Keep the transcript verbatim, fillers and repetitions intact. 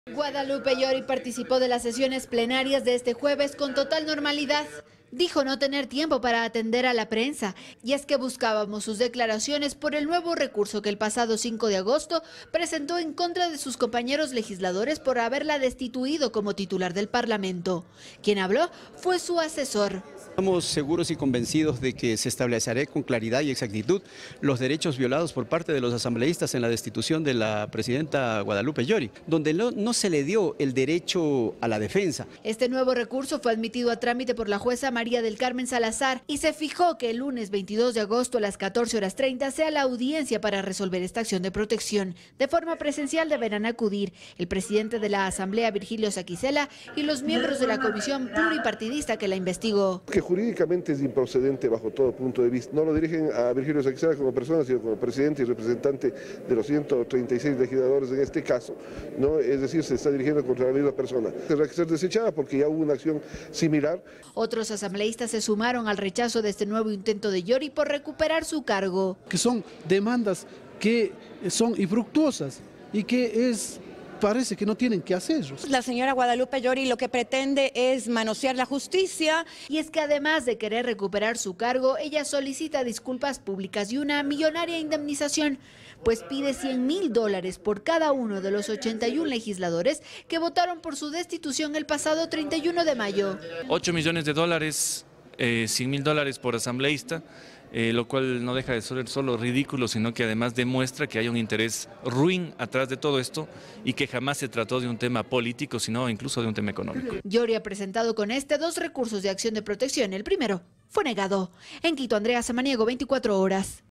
Guadalupe Llori participó de las sesiones plenarias de este jueves con total normalidad. Dijo no tener tiempo para atender a la prensa, y es que buscábamos sus declaraciones por el nuevo recurso que el pasado cinco de agosto presentó en contra de sus compañeros legisladores por haberla destituido como titular del Parlamento. Quien habló fue su asesor. Estamos seguros y convencidos de que se establecerá con claridad y exactitud los derechos violados por parte de los asambleístas en la destitución de la presidenta Guadalupe Llori, donde no, no se le dio el derecho a la defensa. Este nuevo recurso fue admitido a trámite por la jueza María del Carmen Salazar y se fijó que el lunes veintidós de agosto a las catorce horas treinta sea la audiencia para resolver esta acción de protección. De forma presencial deberán acudir el presidente de la Asamblea, Virgilio Saquicela, y los miembros de la comisión pluripartidista que la investigó. Que jurídicamente es improcedente bajo todo punto de vista. No lo dirigen a Virgilio Saquicela como persona, sino como presidente y representante de los ciento treinta y seis legisladores en este caso, ¿no? Es decir, se está dirigiendo contra la misma persona. Tendrá que ser desechada porque ya hubo una acción similar. Otros asambleístas se sumaron al rechazo de este nuevo intento de Llori por recuperar su cargo. Que son demandas que son infructuosas y que es... parece que no tienen que hacerlo. La señora Guadalupe Llori lo que pretende es manosear la justicia. Y es que además de querer recuperar su cargo, ella solicita disculpas públicas y una millonaria indemnización, pues pide cien mil dólares por cada uno de los ochenta y uno legisladores que votaron por su destitución el pasado treinta y uno de mayo. ocho millones de dólares, eh, cien mil dólares por asambleísta. Eh, lo cual no deja de ser solo ridículo, sino que además demuestra que hay un interés ruin atrás de todo esto y que jamás se trató de un tema político, sino incluso de un tema económico. Llori ha presentado con este dos recursos de acción de protección. El primero fue negado. En Quito, Andrea Samaniego, veinticuatro horas.